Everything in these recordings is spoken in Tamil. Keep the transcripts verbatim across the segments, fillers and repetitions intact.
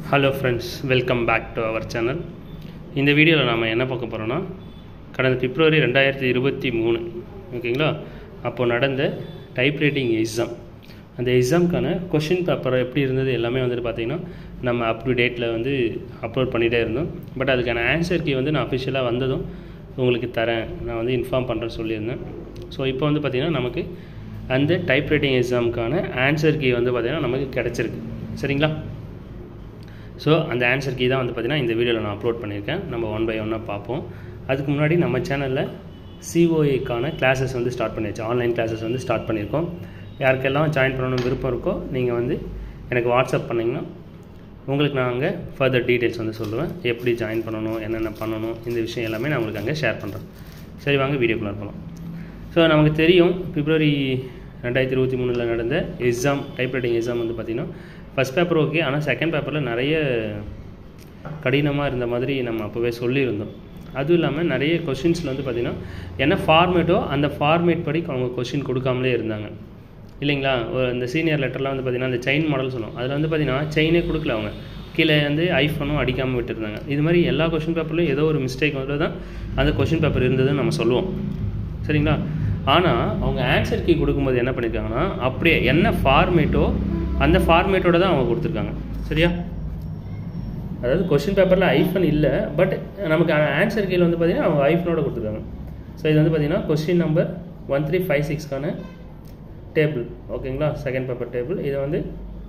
Hello friends, welcome back to our channel. இந்த வீடியோவில் நாம் என்ன பார்க்க போகிறோன்னா கடந்த பிப்ரவரி ரெண்டாயிரத்தி இருபத்தி மூணு ஓகேங்களா அப்போது நடந்த டைப்ரைட்டிங் எக்ஸாம் அந்த எக்ஸாமுக்கான கொஷின் பேப்பர் எப்படி இருந்தது எல்லாமே வந்துட்டு பார்த்திங்கன்னா நம்ம அப் டு டேட்டில் வந்து அப்லோட் பண்ணிகிட்டே இருந்தோம். பட் அதுக்கான ஆன்சர் கீ வந்து நான் அஃபிஷியலாக வந்ததும் உங்களுக்கு தரேன், நான் வந்து இன்ஃபார்ம் பண்ணுறேன்னு சொல்லியிருந்தேன். ஸோ இப்போ வந்து பார்த்திங்கன்னா நமக்கு அந்த டைப்ரைட்டிங் எக்ஸாமுக்கான ஆன்சர் கீ வந்து பார்த்திங்கன்னா நமக்கு கிடச்சிருக்கு. சரிங்களா? ஸோ அந்த ஆன்சர் கீ தான் வந்து பார்த்திங்கன்னா இந்த வீடியோவில் நான் அப்லோட் பண்ணியிருக்கேன். நம்ம ஒன் பை ஒன்னாக பார்ப்போம். அதுக்கு முன்னாடி நம்ம சேனலில் சிஓஏக்கான கிளாஸஸ் வந்து ஸ்டார்ட் பண்ணியாச்சு, ஆன்லைன் கிளாஸஸ் வந்து ஸ்டார்ட் பண்ணியிருக்கோம். யாருக்கெல்லாம் ஜாயின் பண்ணணும்னு விருப்பம் இருக்கோ நீங்கள் வந்து எனக்கு வாட்ஸ்அப் பண்ணிங்கன்னா உங்களுக்கு நான் அங்கே ஃபர்தர் டீட்டெயில்ஸ் வந்து சொல்லுவேன், எப்படி ஜாயின் பண்ணணும், என்னென்ன பண்ணணும், இந்த விஷயம் எல்லாமே நான் உங்களுக்கு அங்கே ஷேர் பண்ணுறேன். சரி, வாங்க வீடியோக்குள்ளே போகலாம். ஸோ நமக்கு தெரியும் பிப்ரவரி ரெண்டாயிரத்தி இருபத்தி மூணில் நடந்த எக்ஸாம் டைப்ரைட்டிங் எக்ஸாம் வந்து பார்த்திங்கன்னா ஃபஸ்ட் பேப்பர் ஓகே, ஆனால் செகண்ட் பேப்பரில் நிறைய கடினமாக இருந்த மாதிரி நம்ம அப்போவே சொல்லியிருந்தோம். அதுவும் இல்லாமல் நிறைய கொஷின்ஸில் வந்து பார்த்திங்கன்னா என்ன ஃபார்மேட்டோ அந்த ஃபார்மேட் படி அவங்க கொஷின் கொடுக்காமலே இருந்தாங்க இல்லைங்களா. இந்த சீனியர் லெட்டர்லாம் வந்து பார்த்திங்கன்னா அந்த செயின் மாடல் சொன்னோம், அதில் வந்து பார்த்திங்கன்னா செயினே கொடுக்கல, அவங்க கீழே வந்து ஐஃபோனும் அடிக்காமல் விட்டுருந்தாங்க. இது மாதிரி எல்லா கொஷின் பேப்பர்லையும் ஏதோ ஒரு மிஸ்டேக் வந்து தான் அந்த கொஷின் பேப்பர் இருந்ததுன்னு நம்ம சொல்லுவோம். சரிங்களா? ஆனால் அவங்க ஆன்சர் கீ கொடுக்கும்போது என்ன பண்ணியிருக்காங்கன்னா அப்படியே என்ன ஃபார்மேட்டோ அந்த ஃபார்மேட்டோட தான் அவங்க கொடுத்துருக்காங்க. சரியா? அதாவது கொஷின் பேப்பரில் ஐஃபன் இல்லை, பட் நமக்கு ஆன்சர் கீழே வந்து பார்த்திங்கன்னா அவங்க ஐஃபனோட கொடுத்துருக்காங்க. ஸோ இது வந்து பார்த்திங்கன்னா question number one three five சிக்ஸ்க்கான டேபிள் ஓகேங்களா, செகண்ட் பேப்பர் டேபிள். இது வந்து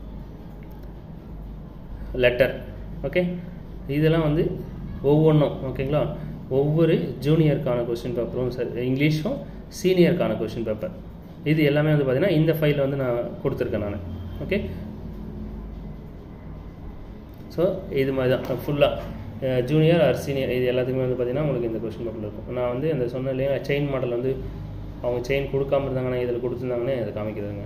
லெட்டர் ஓகே. இதெல்லாம் வந்து ஒவ்வொன்றும் ஓகேங்களா, ஒவ்வொரு ஜூனியருக்கான கொஸ்டின் பேப்பரும் சரி, இங்கிலீஷும் சீனியருக்கான கொஸ்டின் பேப்பர், இது எல்லாமே வந்து பார்த்திங்கன்னா இந்த ஃபைலில் வந்து நான் கொடுத்துருக்கேன் நான். ஓகே, ஸோ இது மாதிரி தான் ஃபுல்லாக ஜூனியர் ஆர் சீனியர் இது எல்லாத்துக்குமே வந்து பார்த்திங்கன்னா உங்களுக்கு இந்த கொஸ்டின் பேப்பரில் இருக்கும். நான் வந்து அந்த சொன்ன இல்லையா செயின் மாடல் வந்து அவங்க செயின் கொடுக்காம இருந்தாங்கன்னா இதில் கொடுத்துருந்தாங்கன்னே அதை காமிக்கிறதுங்க.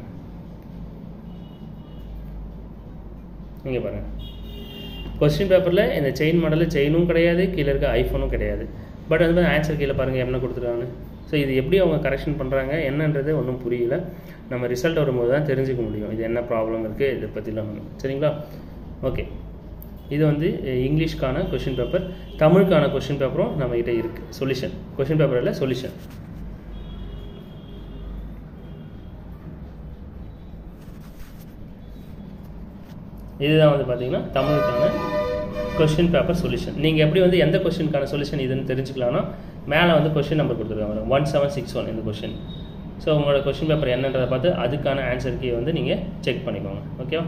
நீங்கள் பாருங்கள், கொஸ்டின் பேப்பரில் இந்த செயின் மாடலில் செயினும் கிடையாது, கீழே இருக்க ஐஃபோனும் கிடையாது. பட் அது மாதிரி ஆன்சர் கீழே பாருங்கள் என்ன கொடுத்துருக்காங்கன்னு. ஸோ இது எப்படி அவங்க கரெக்ஷன் பண்ணுறாங்க என்னன்றது ஒன்றும் புரியல. நம்ம ரிசல்ட் வரும்போது தான் தெரிஞ்சுக்க முடியும் இது என்ன ப்ராப்ளம் இருக்குது, இதை பற்றிலாம் ஒன்று. சரிங்களா? ஓகே, இது வந்து இங்கிலீஷ்க்கான கொஷின் பேப்பர். தமிழுக்கான கொஷின் பேப்பரும் நம்மகிட்ட இருக்குது. சொல்யூஷன் கொஷின் பேப்பர் இல்லை, சொல்யூஷன். இதுதான் வந்து பார்த்தீங்கன்னா தமிழுக்கான கொஷின் பேப்பர் சொல்யூஷன். நீங்கள் எப்படி வந்து எந்த கொஷினுக்கான சொல்யூஷன் இதுன்னு தெரிஞ்சுக்கலாம்னா மேலே வந்து கொஷின் நம்பர் கொடுத்துருக்காங்க ஒன் செவன் சிக்ஸ் ஒன் இந்த கொஷின். ஸோ உங்களோட கொஷின் பேப்பர் என்னன்றதை பார்த்து அதுக்கான ஆன்சர் கீயை வந்து நீங்கள் செக் பண்ணிக்கோங்க. ஓகேவா?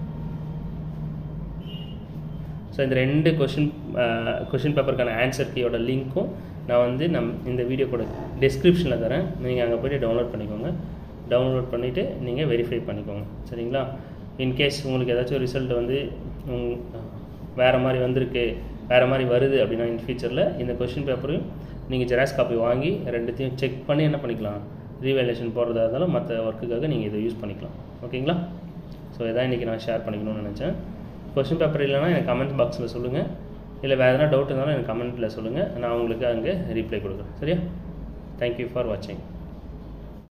ஸோ இந்த ரெண்டு கொஷின் கொஷின் பேப்பருக்கான ஆன்சர் கீயோட லிங்க்கும் நான் வந்து நம் இந்த வீடியோ கூட டிஸ்கிரிப்ஷனில் தரேன். நீங்கள் அங்கே போய்ட்டு டவுன்லோட் பண்ணிக்கோங்க. டவுன்லோட் பண்ணிவிட்டு நீங்கள் வெரிஃபை பண்ணிக்கோங்க. சரிங்களா? இன்கேஸ் உங்களுக்கு ஏதாச்சும் ரிசல்ட் வந்து வேறு மாதிரி வந்திருக்கு, வேறு மாதிரி வருது அப்படின்னா இன் ஃபியூச்சரில் இந்த கொஷின் பேப்பரையும் நீங்கள் ஜெராக்ஸ் காப்பி வாங்கி ரெண்டுத்தையும் செக் பண்ணி என்ன பண்ணிக்கலாம், ரீவேல்யூஷன் போடுறதா இருந்தாலும் மற்ற ஒர்க்குக்காக நீங்கள் இதை யூஸ் பண்ணிக்கலாம். ஓகேங்களா? ஸோ இதான் இன்றைக்கி நான் ஷேர் பண்ணிக்கணும்னு நினச்சேன். கொஷின் பேப்பர் இல்லைனா எனக்கு கமெண்ட் பாக்ஸில் சொல்லுங்கள், இல்லை வேறு எதனா டவுட் இருந்தாலும் எனக்கு கமெண்ட்டில் சொல்லுங்கள், நான் உங்களுக்கு அங்கே ரீப்ளை கொடுக்குறேன். சரியா? தேங்க்யூ ஃபார் வாட்சிங்.